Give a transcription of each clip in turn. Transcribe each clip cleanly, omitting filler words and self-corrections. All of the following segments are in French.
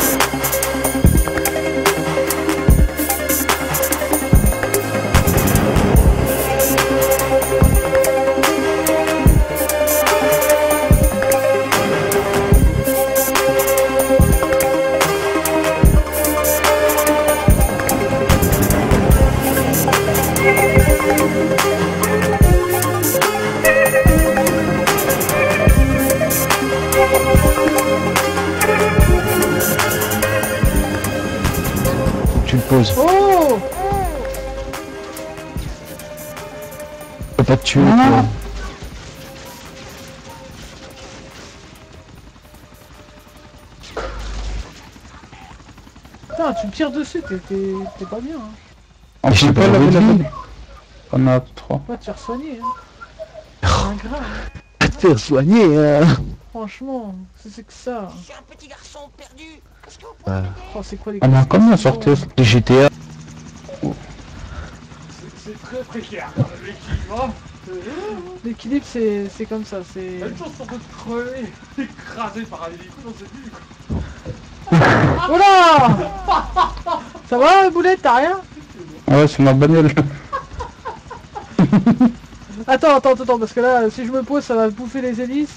Tu le poses. Oh! Je peux pas te tuer. Ah. Putain, tu me tires dessus, t'es pas bien. Hein. On peut pas laver la bonne. On a 3. Va te faire soigner. Hein. C'est grave. Va te faire soigner, hein. Franchement, c'est que ça. Je suis un petit garçon perdu. Est-ce que vous Ouais. Oh, c'est quoi les On a combien sorti les GTA? C'est très précaire, l'équilibre. L'équilibre, c'est comme ça, c'est... T'as une chance sur de crever, écrasé par un hélico dans cette ville, quoi. Oh là! Ça va, Boulette, t'as rien? Ouais, c'est ma bagnole. Attends, parce que là, si je me pose, ça va bouffer les hélices.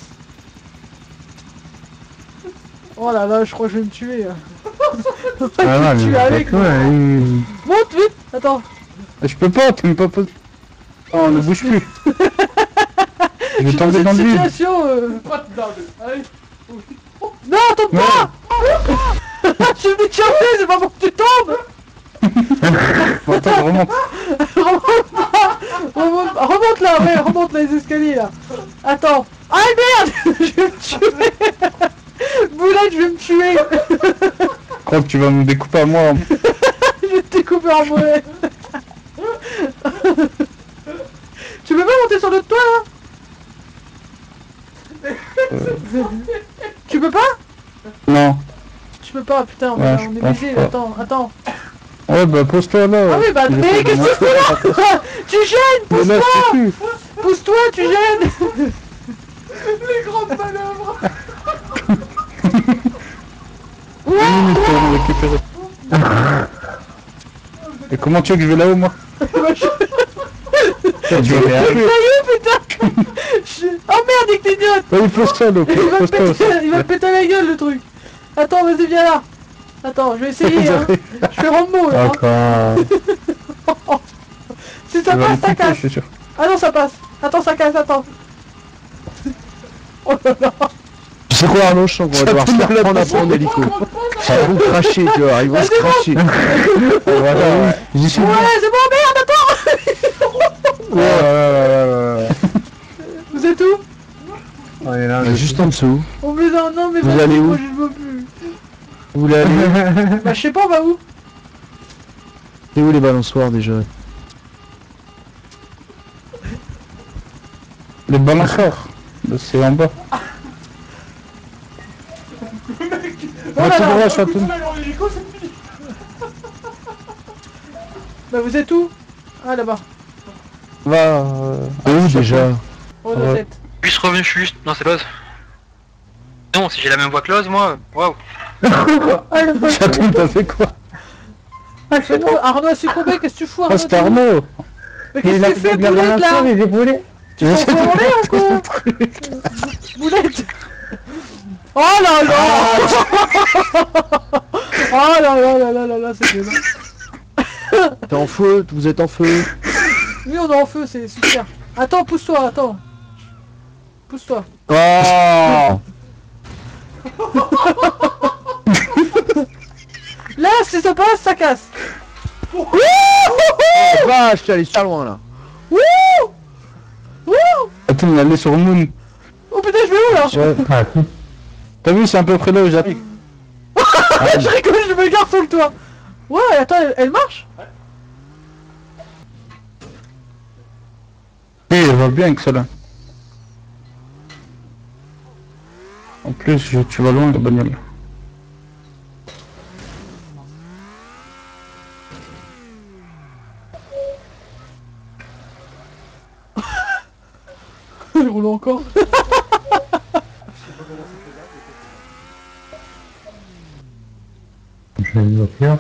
Oh là là, je crois que je vais me tuer. Je vais me tuer avec. Monte vite! Attends. Je peux pas, tu me peux pas... Oh, ne bouge plus. Je vais tomber dans le vide. Situation, Pas de dingue. Allez. Non, tombe pas! Je vais te chercher, c'est pas pour que tu tombes! Bon, attends, remonte. Remonte là, ouais, remonte les escaliers là. Attends. Ah merde! Je vais me tuer! Boulette, je vais me tuer! Je crois que tu vas me découper à moi. Je vais te découper en mollet. Tu peux pas monter sur le toit là? Tu peux pas? Non. Tu peux pas, putain, on Ouais, est baisé, attends. Ouais, bah pose-toi là. Ah oui, bah mais qu'est-ce que tu fais là? Tu gênes, pousse-toi! Pousse-toi, tu gênes! Les grandes manœuvres. Pour me récupérer. Et comment tu veux que je vais là-haut, moi? Tu vas me tuer. Putain! Oh merde, il clignote! Vas-y, pose-toi, là. Il va me péter la gueule, le truc! Attends, vas-y, viens là! Attends, je vais essayer, hein! Je fais Rambo, là! Encore. Si ça passe, ça casse! Ah non, ça passe! Attends, ça casse, attends! Oh là là! Tu sais quoi, Arnaud, je sens qu'on va devoir se faire prendre un peu en hélico. Ça va nous cracher, tu vois, ils vont se cracher. Voilà, j'y suis. Ouais, c'est bon, merde, attends! Ouais. Vous êtes où? On est là, Juste en dessous. Oh mais non, mais Vous allez où? moi, je veux plus! Vous voulez aller? Bah je sais pas, on va où? C'est où les balançoires déjà? Les balançoires. C'est en bas. Oh là là! droit, chaton. L'hélico, c'est fini. Bah vous êtes où? Ah là-bas. Va. Où déjà? Oh la tête. Je suis revenu, je suis juste... Non, c'est Loz. Non, si j'ai la même voix que Loz, moi, waouh. Ah le Chaton, t'as fait quoi? Arnaud a succombé, qu'est-ce que tu fous Arnaud? Ah, c'était Arnaud. Mais qu'est-ce que tu fais, Boulette là? Les épaulés. Tu t'en fais voler ou quoi? Boulette! Oh là là! Oh là là, c'est dégueulasse. T'es en feu, vous êtes en feu. Oui, on est en feu, c'est super. Attends, pousse-toi, attends. Pousse-toi. Oh! Là, si ça passe, ça casse. Oh, vache, t'es allé super loin là. Wouh! Wouh! Attends, on est allé sur le moon. Oh putain, je vais où là? Ouais. T'as vu, c'est à peu près là où j'arrive. Je rigole, je me garde sur le toit. Ouais, attends, elle marche? Oui, elle va bien avec celle-là. En plus, tu vas loin, la bagnole. Elle roule encore. J'ai une voiture.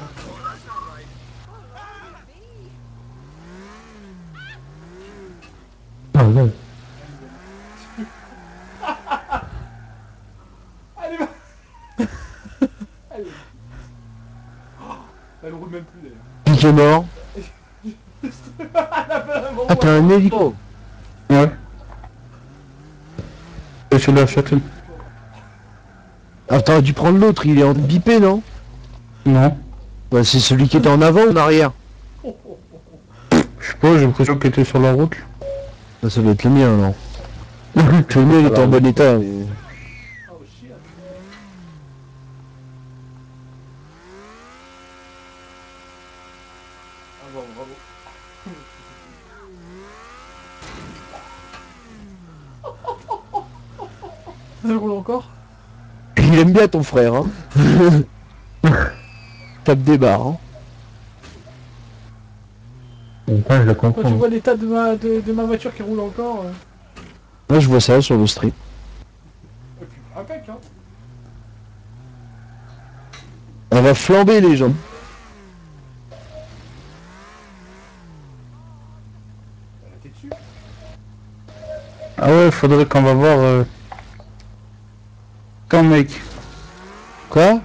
Ah non. Allez, va. Allez. Oh, elle roule même plus d'ailleurs. Qui est mort? Elle a fait un bon Ah, t'as un hélico. Ouais. Et celui-là, Châtel. Ah, t'aurais dû prendre l'autre, il est en bipé, non? Non. Bah, c'est celui qui était en avant ou en arrière? Je sais pas, j'ai l'impression qu'il était sur la route. Bah, ça doit être le mien, non? Le mien, il était en bon état. Mais... Oh shit. Ah bon, bravo. Elle roule encore. Il aime bien ton frère, hein? Tape des barres, hein? Ouais, je la Quand tu comprends. vois l'état de ma voiture qui roule encore. Moi, je vois ça sur le stream. Et puis, impec, hein. On va flamber les gens. Elle a été dessus. Ah ouais, faudrait qu'on va voir... Quand mec. Quoi?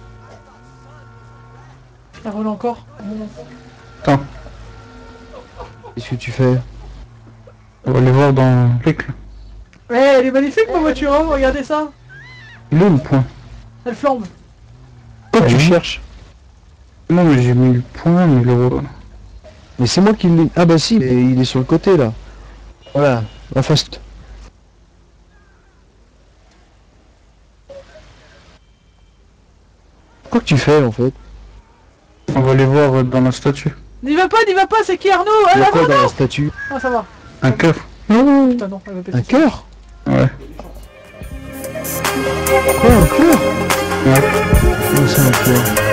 Elle roule encore. Attends, Qu'est-ce que tu fais? on va aller voir dans l'éclat. Eh, elle est magnifique ma voiture, hein, regardez ça. Il est où le point? Elle flambe. Quoi Ah tu oui. cherches? Non mais j'ai mis le point, mais le... Mais c'est moi qui l'ai... Ah bah si, mais il est sur le côté, là. Voilà, en face. Quoi que tu fais, en fait? On va aller voir dans la statue. N'y va pas, c'est qui Arnaud? Il y Ah a quoi là, dans non. la statue? Ah ça va. Un cœur. Putain non, elle va péter. Un cœur? Ouais. Quoi, un cœur? Ouais. Comment c'est un cœur?